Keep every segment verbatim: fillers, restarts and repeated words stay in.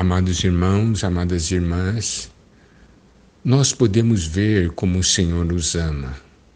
Amados irmãos, amadas irmãs, nós podemos ver como o Senhor nos ama.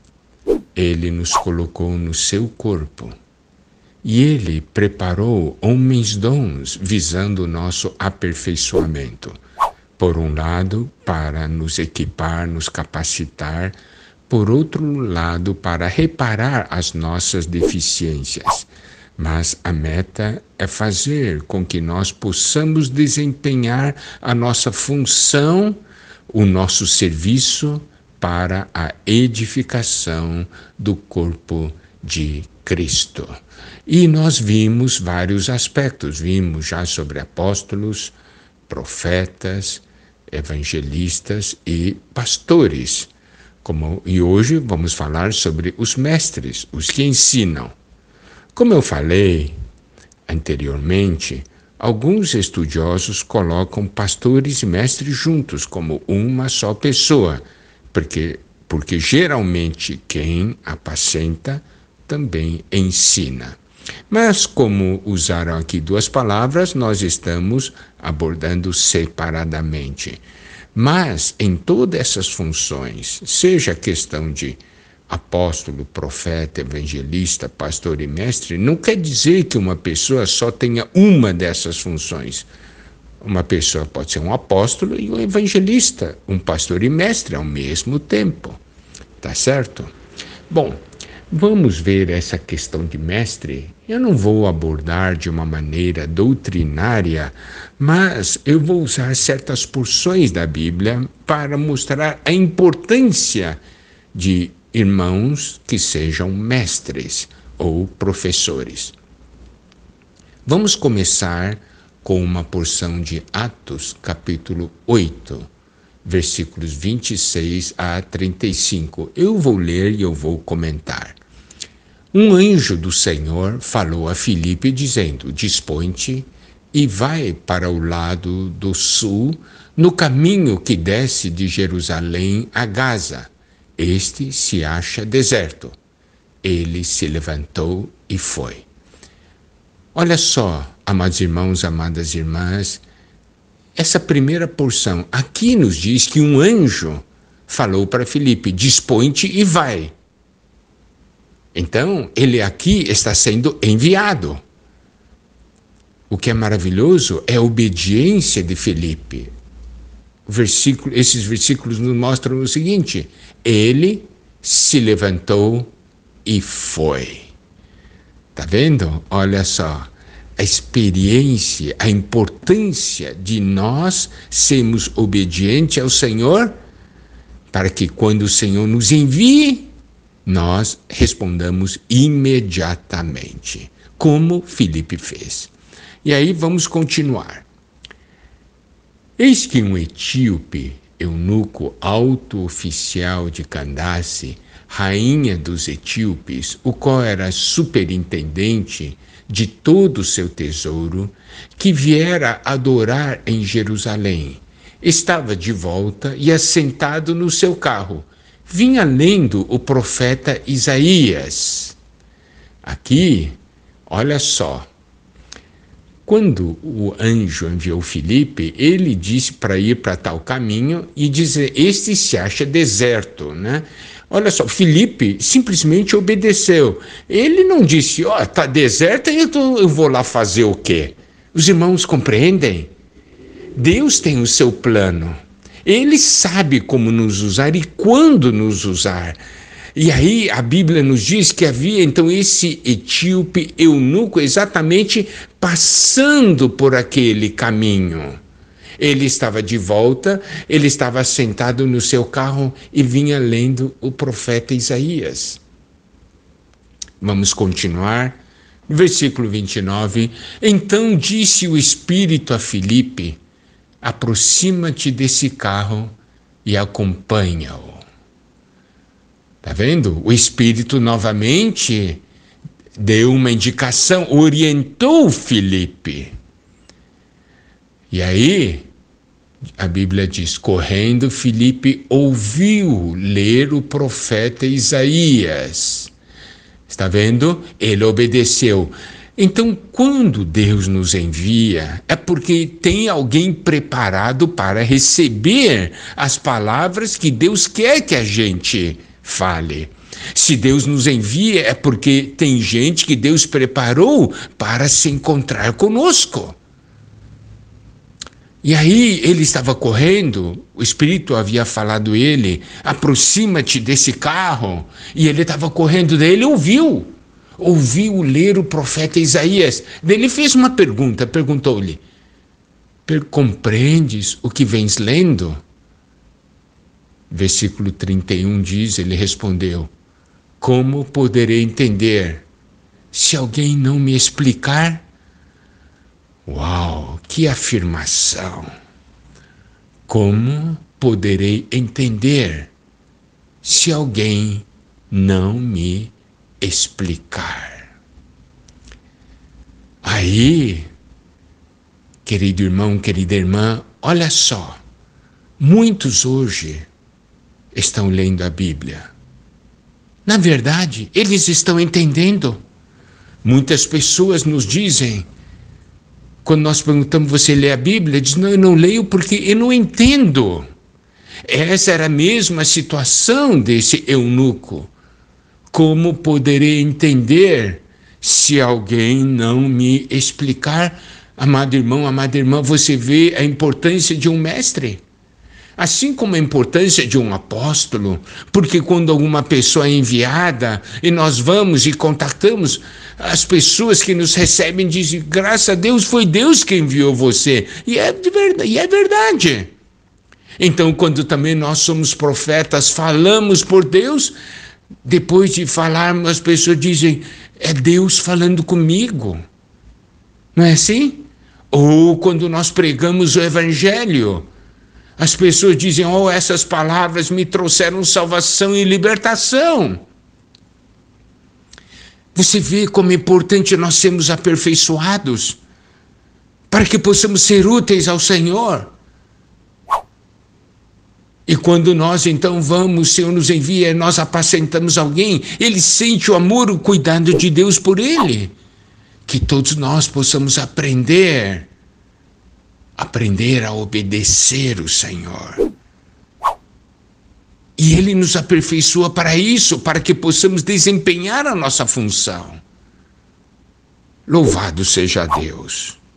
Ele nos colocou no seu corpo e Ele preparou homens dons visando o nosso aperfeiçoamento. Por um lado, para nos equipar, nos capacitar, por outro lado, para reparar as nossas deficiências. Mas a meta é fazer com que nós possamos desempenhar a nossa função, o nosso serviço para a edificação do corpo de Cristo. E nós vimos vários aspectos, vimos já sobre apóstolos, profetas, evangelistas e pastores. Como, e hoje vamos falar sobre os mestres, os que ensinam. Como eu falei anteriormente, alguns estudiosos colocam pastores e mestres juntos como uma só pessoa, porque, porque geralmente quem apacenta também ensina. Mas como usaram aqui duas palavras, nós estamos abordando separadamente. Mas em todas essas funções, seja a questão de apóstolo, profeta, evangelista, pastor e mestre, não quer dizer que uma pessoa só tenha uma dessas funções. Uma pessoa pode ser um apóstolo e um evangelista, um pastor e mestre ao mesmo tempo. Tá certo? Bom, vamos ver essa questão de mestre. Eu não vou abordar de uma maneira doutrinária, mas eu vou usar certas porções da Bíblia para mostrar a importância de irmãos que sejam mestres ou professores. Vamos começar com uma porção de Atos, capítulo oito, versículos vinte e seis a trinta e cinco. Eu vou ler e eu vou comentar. Um anjo do Senhor falou a Filipe dizendo: dispõe-te e vai para o lado do sul, no caminho que desce de Jerusalém a Gaza. Este se acha deserto. Ele se levantou e foi. Olha só, amados irmãos, amadas irmãs, essa primeira porção aqui nos diz que um anjo falou para Filipe: dispõe-te e vai. Então, ele aqui está sendo enviado. O que é maravilhoso é a obediência de Filipe. O versículo, esses versículos nos mostram o seguinte: ele se levantou e foi. Está vendo? Olha só, a experiência, a importância de nós sermos obedientes ao Senhor, para que quando o Senhor nos envie, nós respondamos imediatamente, como Filipe fez. E aí vamos continuar. Eis que um etíope, eunuco alto oficial de Candace, rainha dos etíopes, o qual era superintendente de todo o seu tesouro, que viera adorar em Jerusalém, estava de volta e assentado no seu carro, vinha lendo o profeta Isaías. Aqui, olha só, quando o anjo enviou Filipe, ele disse para ir para tal caminho e dizer: este se acha deserto, né? Olha só, Filipe simplesmente obedeceu. Ele não disse: ó, oh, está deserto, eu, tô, eu vou lá fazer o quê? Os irmãos compreendem? Deus tem o seu plano. Ele sabe como nos usar e quando nos usar. E aí a Bíblia nos diz que havia então esse etíope eunuco exatamente passando por aquele caminho. Ele estava de volta, ele estava sentado no seu carro e vinha lendo o profeta Isaías. Vamos continuar. Versículo vinte e nove. Então disse o Espírito a Filipe: aproxima-te desse carro e acompanha-o. Está vendo? O Espírito novamente deu uma indicação, orientou Filipe. E aí, a Bíblia diz: correndo, Filipe ouviu ler o profeta Isaías. Está vendo? Ele obedeceu. Então, quando Deus nos envia, é porque tem alguém preparado para receber as palavras que Deus quer que a gente fale. Se Deus nos envia, é porque tem gente que Deus preparou para se encontrar conosco. E aí ele estava correndo, o Espírito havia falado a ele, aproxima-te desse carro, e ele estava correndo, daí ele ouviu, ouviu ler o profeta Isaías. Daí ele fez uma pergunta, perguntou-lhe, compreendes o que vens lendo? Versículo trinta e um diz, ele respondeu, como poderei entender se alguém não me explicar? Uau, que afirmação! Como poderei entender se alguém não me explicar? Aí, querido irmão, querida irmã, olha só, muitos hoje estão lendo a Bíblia. Na verdade, eles estão entendendo. Muitas pessoas nos dizem, quando nós perguntamos, você lê a Bíblia? Diz, não, eu não leio porque eu não entendo. Essa era a mesma situação desse eunuco. Como poderei entender se alguém não me explicar? Amado irmão, amada irmã, você vê a importância de um mestre. Assim como a importância de um apóstolo, porque quando alguma pessoa é enviada e nós vamos e contactamos, as pessoas que nos recebem dizem, graças a Deus, foi Deus que enviou você. E é, de verdade, e é verdade. Então, quando também nós somos profetas, falamos por Deus, depois de falarmos, as pessoas dizem, é Deus falando comigo. Não é assim? Ou quando nós pregamos o Evangelho, as pessoas dizem, oh, essas palavras me trouxeram salvação e libertação. Você vê como é importante nós sermos aperfeiçoados para que possamos ser úteis ao Senhor. E quando nós então vamos, o Senhor nos envia, nós apacentamos alguém, ele sente o amor, o cuidado de Deus por ele. Que todos nós possamos aprender aprender a obedecer o Senhor. E Ele nos aperfeiçoa para isso, para que possamos desempenhar a nossa função. Louvado seja Deus!